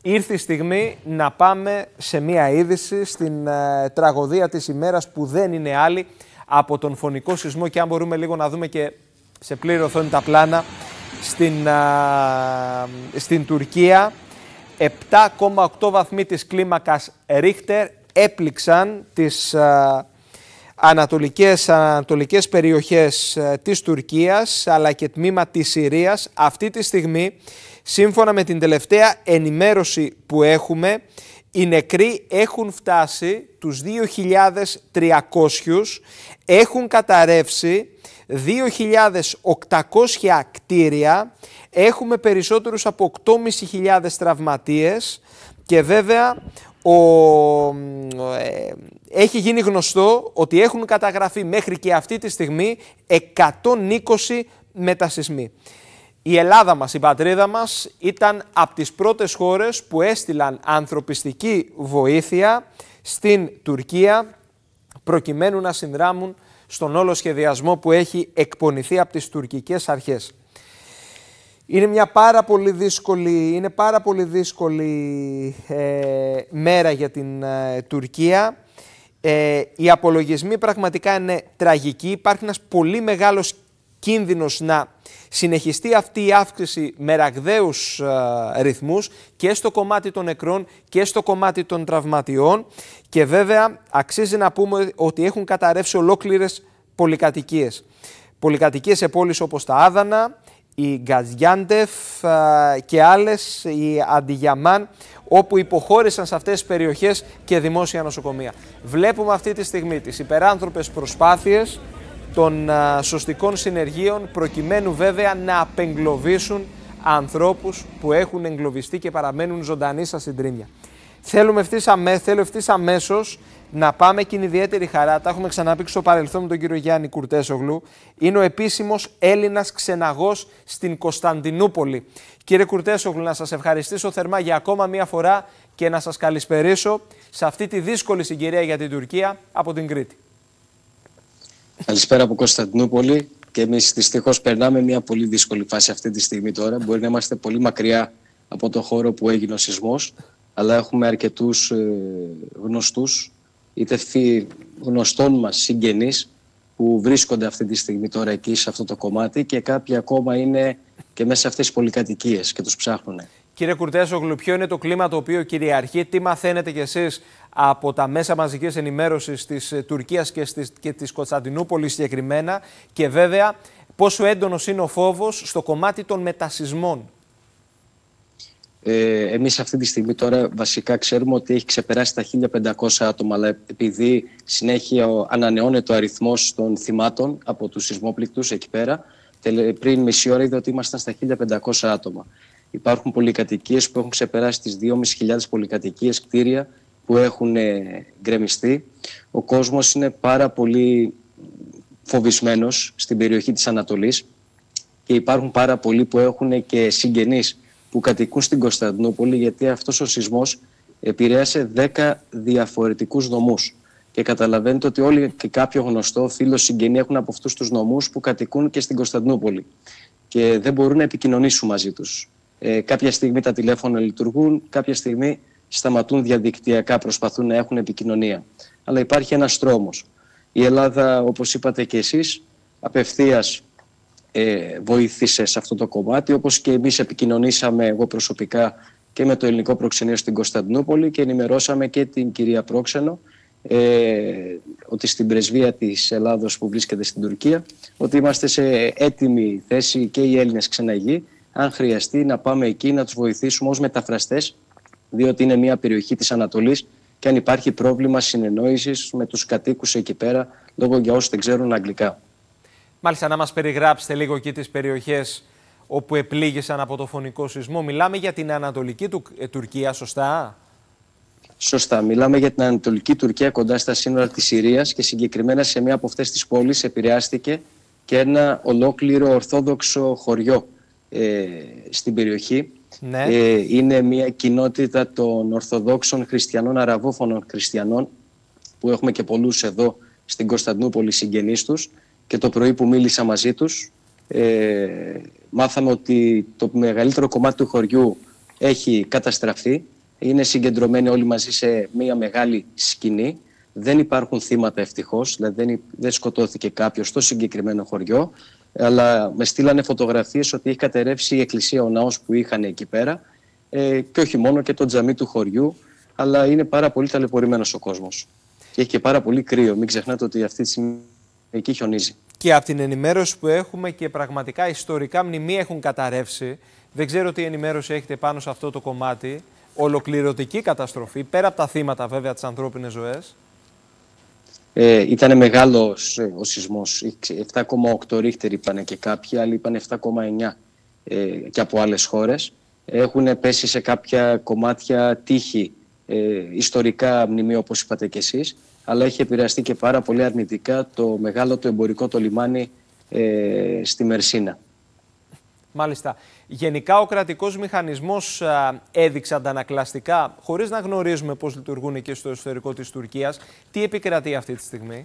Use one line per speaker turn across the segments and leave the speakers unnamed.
Ήρθε η στιγμή να πάμε σε μία είδηση στην τραγωδία της ημέρας που δεν είναι άλλη από τον φωνικό σεισμό, και αν μπορούμε λίγο να δούμε και σε πλήρη οθόνη τα πλάνα στην Τουρκία. 7,8 βαθμοί της κλίμακας Ρίχτερ έπληξαν τις ανατολικές περιοχές της Τουρκίας αλλά και τμήμα της Συρίας. Αυτή τη στιγμή, σύμφωνα με την τελευταία ενημέρωση που έχουμε, οι νεκροί έχουν φτάσει τους 2.300, έχουν καταρρεύσει 2.800 κτίρια, έχουμε περισσότερους από 8.500 τραυματίες και βέβαια έχει γίνει γνωστό ότι έχουν καταγραφεί μέχρι και αυτή τη στιγμή 120 μετασεισμοί. Η Ελλάδα μας, η πατρίδα μας, ήταν από τις πρώτες χώρες που έστειλαν ανθρωπιστική βοήθεια στην Τουρκία προκειμένου να συνδράμουν στον όλο σχεδιασμό που έχει εκπονηθεί από τις τουρκικές αρχές. Είναι πάρα πολύ δύσκολη μέρα για την Τουρκία. Οι απολογισμοί πραγματικά είναι τραγικοί. Υπάρχει ένας πολύ μεγάλος κίνδυνος να συνεχιστεί αυτή η αύξηση με ραγδαίους ρυθμούς και στο κομμάτι των νεκρών και στο κομμάτι των τραυματιών, και βέβαια αξίζει να πούμε ότι έχουν καταρρεύσει ολόκληρες πολυκατοικίες. Πολυκατοικίες σε πόλεις όπως τα Άδανα, η Γκαζιάντεφ και άλλες, η Αντιγιαμάν, όπου υποχώρησαν σε αυτές τις περιοχές και δημόσια νοσοκομεία. Βλέπουμε αυτή τη στιγμή τις υπεράνθρωπες προσπάθειες των σωστικών συνεργείων προκειμένου βέβαια να απεγκλωβίσουν ανθρώπους που έχουν εγκλωβιστεί και παραμένουν ζωντανοί στα συντρίμμια. Θέλω ευθύς αμέσως να πάμε, και είναι ιδιαίτερη χαρά, τα έχουμε ξαναπεί στο παρελθόν με τον κύριο Γιάννη Κουρτέσογλου, είναι ο επίσημος Έλληνας ξεναγός στην Κωνσταντινούπολη. Κύριε Κουρτέσογλου, να σας ευχαριστήσω θερμά για ακόμα μία φορά και να σας καλησπερίσω σε αυτή τη δύσκολη συγκυρία για την Τουρκία από την Κρήτη.
Καλησπέρα από Κωνσταντινούπολη, και εμείς δυστυχώς περνάμε μια πολύ δύσκολη φάση αυτή τη στιγμή τώρα. Μπορεί να είμαστε πολύ μακριά από το χώρο που έγινε ο σεισμός, αλλά έχουμε αρκετούς γνωστούς, είτε γνωστών μας συγγενείς, που βρίσκονται αυτή τη στιγμή τώρα εκεί σε αυτό το κομμάτι, και κάποιοι ακόμα είναι και μέσα σε αυτές τις πολυκατοικίες και τους ψάχνουν.
Κύριε Κουρτέσογλου, ποιο είναι το κλίμα το οποίο κυριαρχεί, τι μαθαίνετε κι εσείς από τα μέσα μαζικής ενημέρωσης της Τουρκίας και της Κωνσταντινούπολης συγκεκριμένα, και βέβαια πόσο έντονος είναι ο φόβος στο κομμάτι των μετασεισμών?
Εμείς αυτή τη στιγμή τώρα βασικά ξέρουμε ότι έχει ξεπεράσει τα 1.500 άτομα, αλλά επειδή συνέχεια ανανεώνεται ο αριθμός των θυμάτων από τους σεισμόπληκτους εκεί πέρα, πριν μισή ώρα είδα ότι ήμασταν στα 1.500 άτομα. Υπάρχουν πολυκατοικίες που έχουν ξεπεράσει τις 2.500 πολυκατοικίες, κτίρια που έχουν γκρεμιστεί. Ο κόσμος είναι πάρα πολύ φοβισμένος στην περιοχή της Ανατολής, και υπάρχουν πάρα πολλοί που έχουν και συγγενείς που κατοικούν στην Κωνσταντινούπολη, γιατί αυτός ο σεισμός επηρέασε 10 διαφορετικούς νομούς. Και καταλαβαίνετε ότι όλοι και κάποιο γνωστό, φίλο, συγγενή έχουν από αυτούς τους νομούς που κατοικούν και στην Κωνσταντινούπολη. Και δεν μπορούν να επικοινωνήσουν μαζί τους. Κάποια στιγμή τα τηλέφωνα λειτουργούν, κάποια στιγμή σταματούν διαδικτυακά, προσπαθούν να έχουν επικοινωνία. Αλλά υπάρχει ένας τρόμος. Η Ελλάδα, όπως είπατε και εσείς, απευθείας βοήθησε σε αυτό το κομμάτι, όπως και εμείς επικοινωνήσαμε, εγώ προσωπικά, και με το ελληνικό προξενείο στην Κωνσταντινούπολη, και ενημερώσαμε και την κυρία Πρόξενο ότι στην πρεσβεία της Ελλάδος που βρίσκεται στην Τουρκία, ότι είμαστε σε έτοιμη θέση και οι Έλληνες ξεναγοί, αν χρειαστεί, να πάμε εκεί να τους βοηθήσουμε ως μεταφραστές, διότι είναι μια περιοχή της Ανατολής και αν υπάρχει πρόβλημα συνεννόησης με τους κατοίκους εκεί πέρα, λόγω για όσους δεν ξέρουν αγγλικά.
Μάλιστα, να μας περιγράψετε λίγο εκεί τις περιοχές όπου επλήγησαν από το φωνικό σεισμό. Μιλάμε για την Ανατολική Τουρκία, σωστά?
Σωστά. Μιλάμε για την Ανατολική Τουρκία, κοντά στα σύνορα της Συρίας, και συγκεκριμένα σε μία από αυτές τις πόλεις επηρεάστηκε και ένα ολόκληρο ορθόδοξο χωριό στην περιοχή.
Ναι.
Είναι μια κοινότητα των Ορθοδόξων Χριστιανών, Αραβόφωνων Χριστιανών, που έχουμε και πολλούς εδώ στην Κωνσταντινούπολη συγγενείς τους, και το πρωί που μίλησα μαζί τους μάθαμε ότι το μεγαλύτερο κομμάτι του χωριού έχει καταστραφεί. Είναι συγκεντρωμένοι όλοι μαζί σε μια μεγάλη σκηνή. Δεν υπάρχουν θύματα ευτυχώς, δηλαδή δεν σκοτώθηκε κάποιος στο συγκεκριμένο χωριό, αλλά με στείλανε φωτογραφίες ότι έχει κατερρεύσει η εκκλησία, ο ναός που είχαν εκεί πέρα, και όχι μόνο, και το τζαμί του χωριού, αλλά είναι πάρα πολύ ταλαιπωρημένος ο κόσμος. Και έχει και πάρα πολύ κρύο. Μην ξεχνάτε ότι αυτή τη στιγμή εκεί χιονίζει. Και
από την ενημέρωση που έχουμε, και πραγματικά ιστορικά μνημεία έχουν καταρρεύσει. Δεν ξέρω τι ενημέρωση έχετε πάνω σε αυτό το κομμάτι. Ολοκληρωτική καταστροφή, πέρα από τα θύματα βέβαια, τις ανθρώπινες ζωές.
Ήταν μεγάλος ο σεισμός. 7,8 ρίχτερ είπανε και κάποιοι, άλλοι είπαν 7,9 και από άλλες χώρες. Έχουν πέσει σε κάποια κομμάτια τείχη, ιστορικά μνημεία όπως είπατε και εσείς, αλλά έχει επηρεαστεί και πάρα πολύ αρνητικά το μεγάλο το εμπορικό το λιμάνι στη Μερσίνα.
Μάλιστα. Γενικά ο κρατικός μηχανισμός έδειξε αντανακλαστικά, χωρίς να γνωρίζουμε πώς λειτουργούν εκεί στο εσωτερικό της Τουρκίας. Τι επικρατεί αυτή τη στιγμή?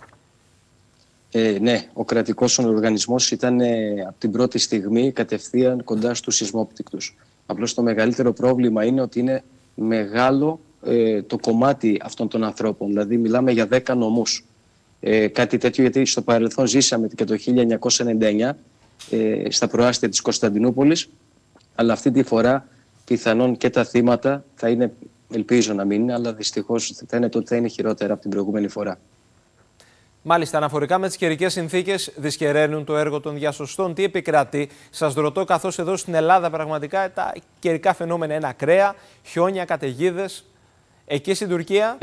Ναι, ο κρατικός οργανισμός ήταν από την πρώτη στιγμή κατευθείαν κοντά στους σεισμόπτυκτους. Απλώς το μεγαλύτερο πρόβλημα είναι ότι είναι μεγάλο το κομμάτι αυτών των ανθρώπων. Δηλαδή μιλάμε για 10 νομούς. Κάτι τέτοιο γιατί στο παρελθόν ζήσαμε και το 1999 στα προάστια της Κωνσταντινούπολης, αλλά αυτή τη φορά πιθανόν και τα θύματα θα είναι, ελπίζω να μην είναι, αλλά δυστυχώς φαίνεται ότι θα είναι χειρότερα από την προηγούμενη φορά.
Μάλιστα, αναφορικά με τις καιρικές συνθήκες, δυσκεραίνουν το έργο των διασωστών. Τι επικρατεί? Σας ρωτώ, καθώς εδώ στην Ελλάδα πραγματικά τα καιρικά φαινόμενα είναι ακραία, χιόνια, καταιγίδες. Εκεί στην Τουρκία?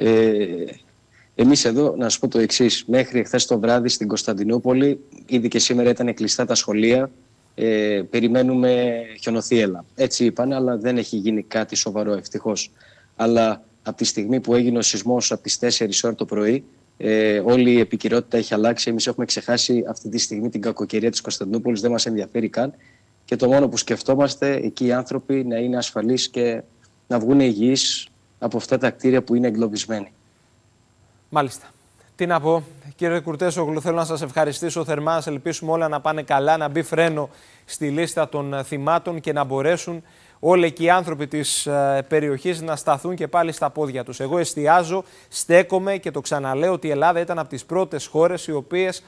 Εμείς εδώ, να σας πω το εξής. Μέχρι χθες το βράδυ στην Κωνσταντινούπολη, ήδη και σήμερα ήταν κλειστά τα σχολεία. Περιμένουμε χιονοθύελλα. Έτσι είπαν, αλλά δεν έχει γίνει κάτι σοβαρό, ευτυχώς. Αλλά από τη στιγμή που έγινε ο σεισμός από τις 4 ώρα το πρωί, όλη η επικαιρότητα έχει αλλάξει. Εμείς έχουμε ξεχάσει αυτή τη στιγμή την κακοκαιρία της Κωνσταντινούπολης, δεν μας ενδιαφέρει καν. Και το μόνο που σκεφτόμαστε, εκεί οι άνθρωποι να είναι ασφαλείς και να βγουν υγιείς από αυτά τα κτίρια που είναι εγκλωβισμένοι.
Μάλιστα. Τι να πω, κύριε Κουρτέσογλου, θέλω να σας ευχαριστήσω θερμά. Ας ελπίσουμε όλα να πάνε καλά, να μπει φρένο στη λίστα των θυμάτων και να μπορέσουν όλοι εκεί οι άνθρωποι της περιοχής να σταθούν και πάλι στα πόδια τους. Εγώ εστιάζω, στέκομαι και το ξαναλέω ότι η Ελλάδα ήταν από τις πρώτες χώρες οι οποίες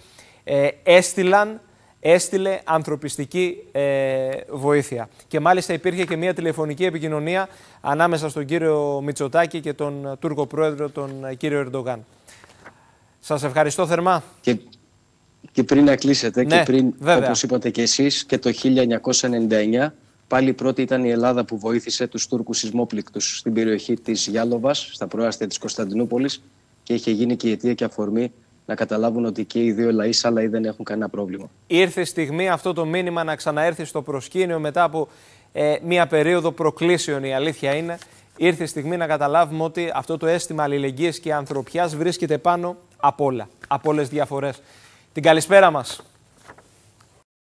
έστειλε ανθρωπιστική βοήθεια. Και μάλιστα υπήρχε και μια τηλεφωνική επικοινωνία ανάμεσα στον κύριο Μητσοτάκη και τον Τούρκο πρόεδρο, τον κύριο Ερντογάν. Σας ευχαριστώ θερμά.
Και πριν να κλείσετε,
ναι,
και πριν,
βέβαια,
όπως είπατε και εσείς, και το 1999, πάλι πρώτη ήταν η Ελλάδα που βοήθησε τους Τούρκους σεισμόπληκτους στην περιοχή της Γιάλοβας, στα προάστια της Κωνσταντινούπολης, και είχε γίνει και η αιτία και αφορμή να καταλάβουν ότι και οι δύο λαοί σαν λαοί δεν έχουν κανένα πρόβλημα.
Ήρθε η στιγμή αυτό το μήνυμα να ξαναέρθει στο προσκήνιο μετά από μία περίοδο προκλήσεων, η αλήθεια είναι. Ήρθε η στιγμή να καταλάβουμε ότι αυτό το αίσθημα αλληλεγγύης και ανθρωπιάς βρίσκεται πάνω απ' όλα, από όλες τις διαφορές. Την καλησπέρα μας.